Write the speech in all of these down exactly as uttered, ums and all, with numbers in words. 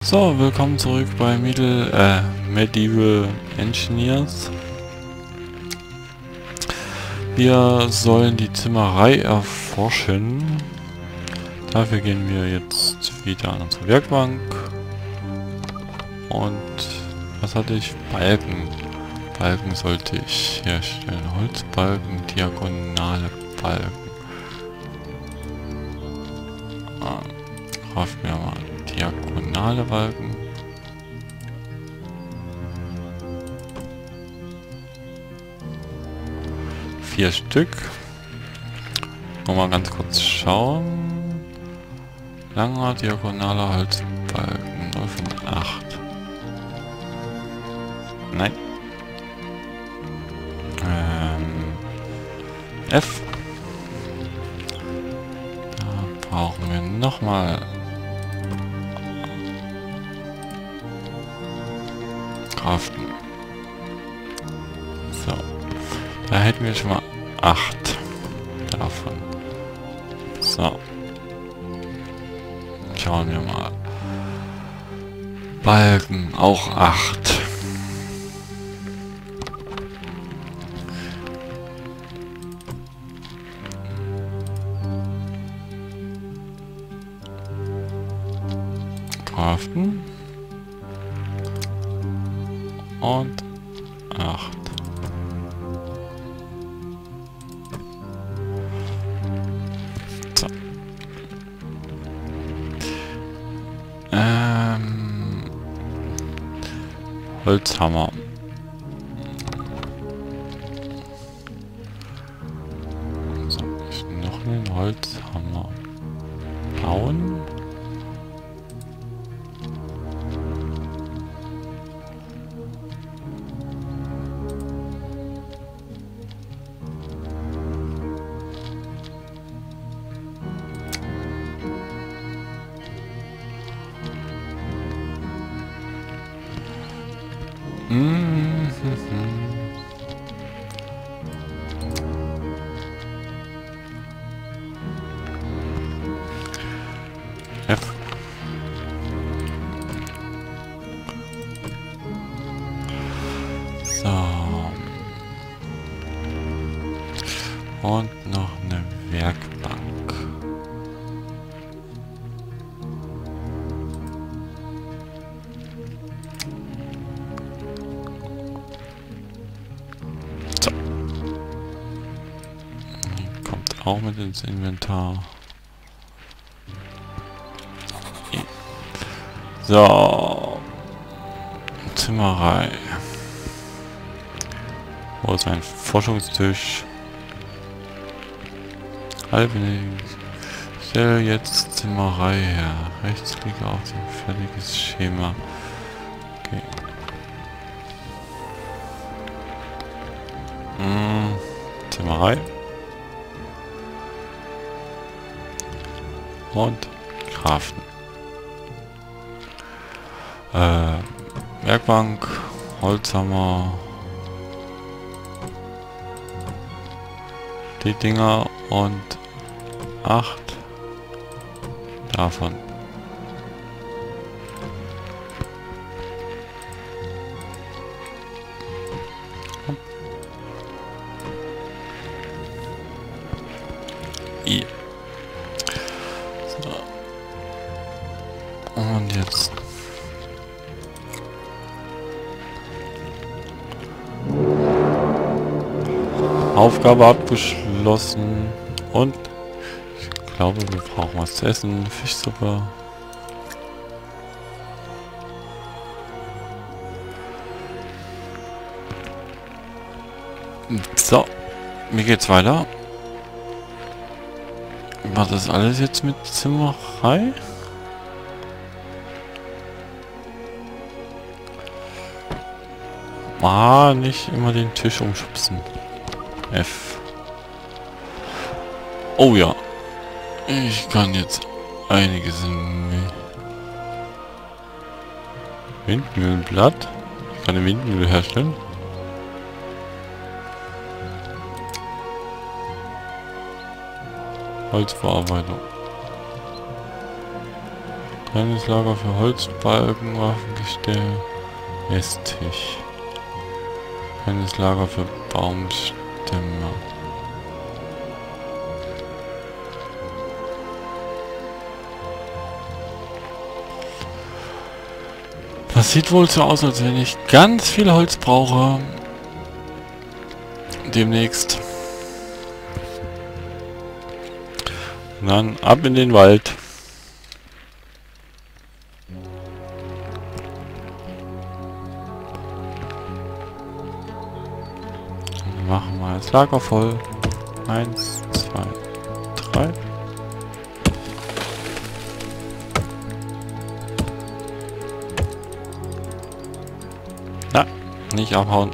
So, willkommen zurück bei Middle, äh, Medieval Engineers. Wir sollen die Zimmerei erforschen. Dafür gehen wir jetzt wieder an unsere Werkbank. Und was hatte ich? Balken. Balken sollte ich herstellen. Holzbalken, diagonale Balken. Ah, kaufen wir mal diagonale Balken. Vier Stück. Nochmal ganz kurz schauen. Langer diagonaler Holzbalken. null von acht. Nein. Ähm, F. Da brauchen wir nochmal Craften. So. Da hätten wir schon mal acht davon. So. Schauen wir mal. Balken, auch acht. Craften. Und acht. So. Ähm, Holzhammer. So, ich noch einen Holzhammer bauen. Mhm. F. So. Und noch eine Werkbank. Auch mit ins Inventar. So. Zimmerei. Wo ist ein Forschungstisch? Halbwegs. Stelle jetzt Zimmerei her. Rechtsklicke auf ein fertiges Schema. Okay. Hm. Zimmerei. Und Craften. Äh, Werkbank, Holzhammer, die Dinger und acht davon. I. Und jetzt Aufgabe abgeschlossen und ich glaube, wir brauchen was zu essen. Fischsuppe. So, wie geht's weiter? War das alles jetzt mit Zimmerei? Ah, nicht immer den Tisch umschubsen. F. Oh ja. Ich kann jetzt einiges in Windmühlenblatt. Ich kann eine Windmühle herstellen. Holzverarbeitung. Kleines Lager für Holzbalken, Waffengestell, Esstisch. Kleines Lager für Baumstämme. Das sieht wohl so aus, als wenn ich ganz viel Holz brauche. Demnächst. Dann ab in den Wald. Machen wir das Lager voll. Eins, zwei, drei. Na, nicht abhauen.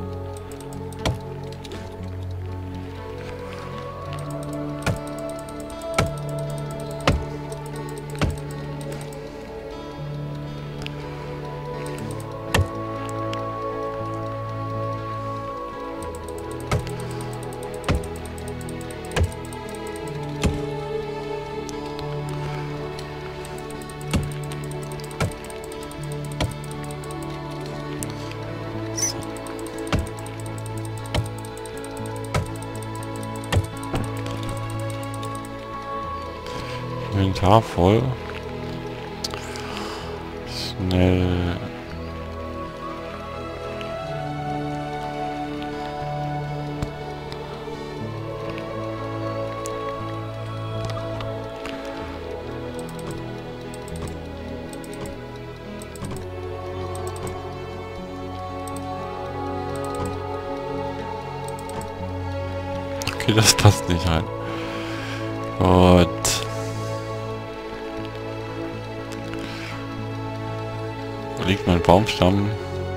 Inventar voll. Schnell. Okay, das passt nicht rein. Gut. Da liegt mein Baumstamm.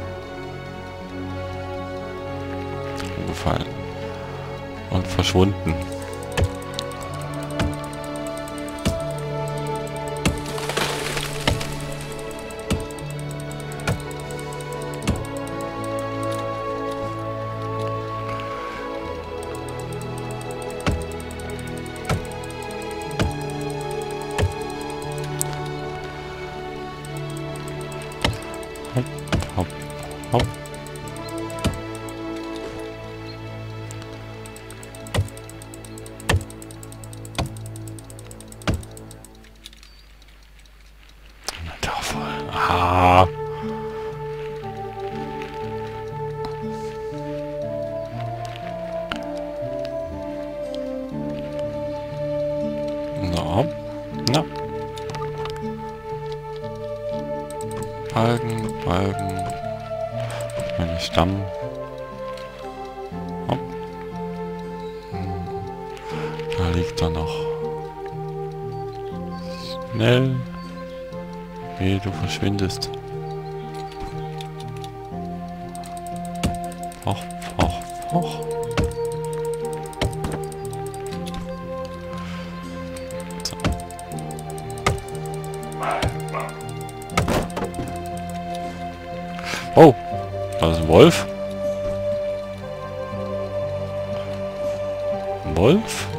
Umgefallen. Und verschwunden. Hopp, hopp. Da voll. Ah. Na, na. Balken, Balken. Meine Stamm. Hopp. Da liegt er noch. Schnell. Wie du verschwindest. Hoch, hoch, hoch. So. Oh, da ist ein Wolf. Ein Wolf?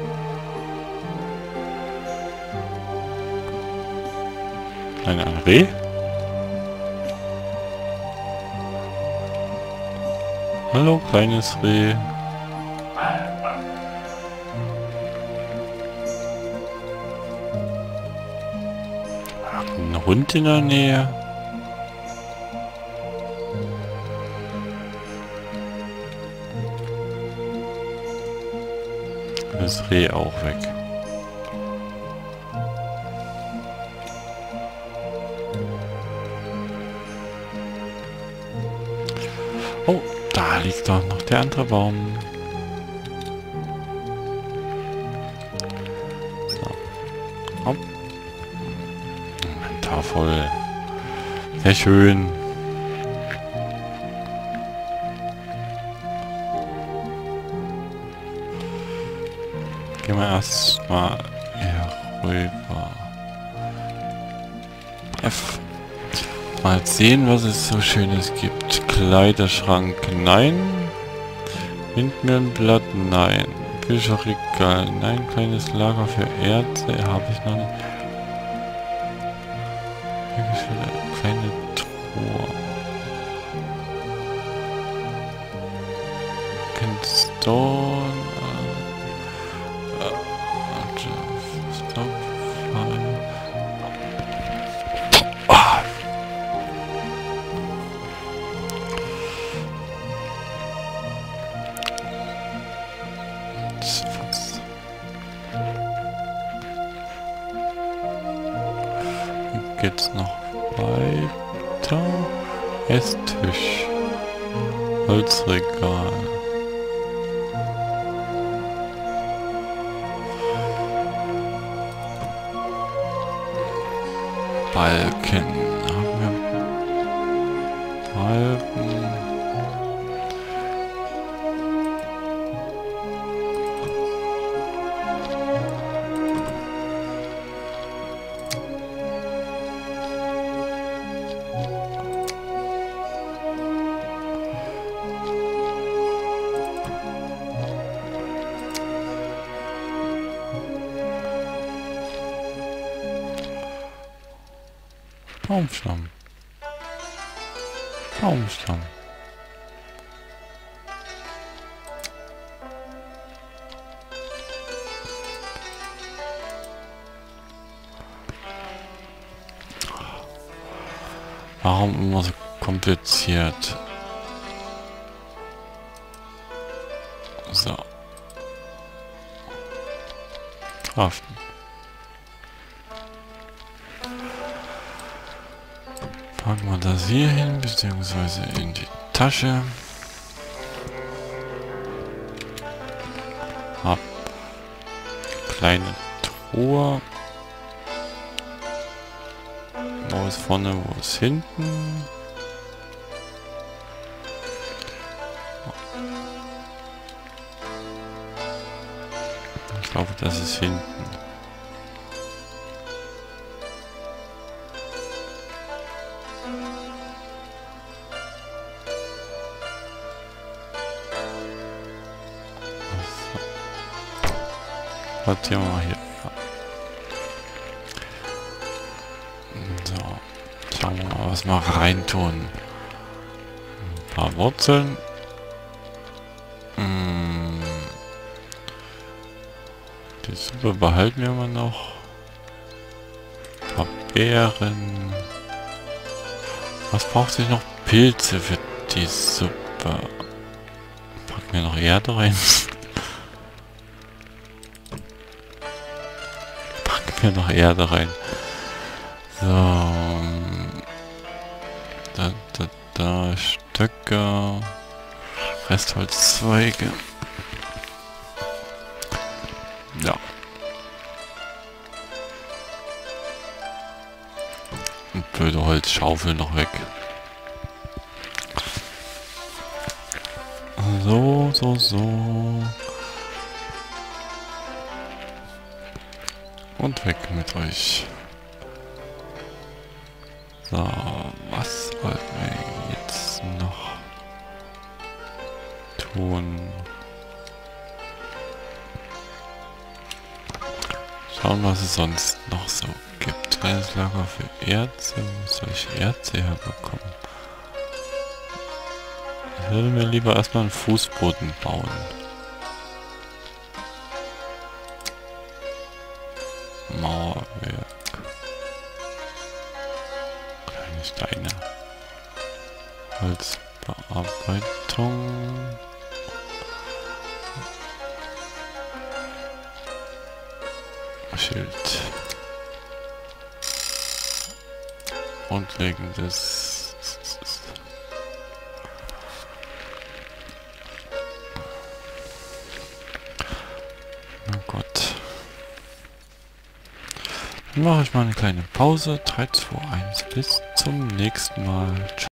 Nein, ein Reh? Hallo, kleines Reh. Ein Hund in der Nähe. Das Reh auch weg. Oh, da liegt doch noch der andere Baum. So. Hopp. Inventar voll. Sehr schön. Gehen wir erstmal hier rüber. F. Mal sehen, was es so Schönes gibt. Kleiderschrank, nein. Windmühlenblatt, nein. Bücherregal, nein. Kleines Lager für Erze, habe ich noch nicht. keine Truhe. Stone. Äh, äh, Stop. Ah. Was? Geht's noch weiter? Esstisch. Holzregal. Balken. Haben wir Balken. Baumstamm. Baumstamm. Warum immer so kompliziert? So. Craften. Packen wir das hier hin, beziehungsweise in die Tasche. Hab kleine Truhe. Wo ist vorne, wo ist hinten? Ich glaube, das ist hinten. Sortieren wir mal hier. So. Schauen wir mal, was wir reintun. Ein paar Wurzeln. Hm. Die Suppe behalten wir mal noch. Ein paar Beeren. Was braucht sich noch? Pilze für die Suppe. Packen wir noch Erde rein. Hier noch Erde rein. So. Da, da, da. Stöcke. Restholzzweige. Ja. Und blöde Holzschaufel noch weg. So, so, so. Und weg mit euch. So, was wollten wir jetzt noch tun? Schauen, was es sonst noch so gibt. Kleines Lager für Erze. Wo soll ich Erze herbekommen? Ich würde mir lieber erstmal einen Fußboden bauen. Mauerwerk. Kleine Steine. Holzbearbeitung. Schild. Grundlegendes. Oh Gott. Dann mache ich mal eine kleine Pause. drei, zwei, eins. Bis zum nächsten Mal. Ciao.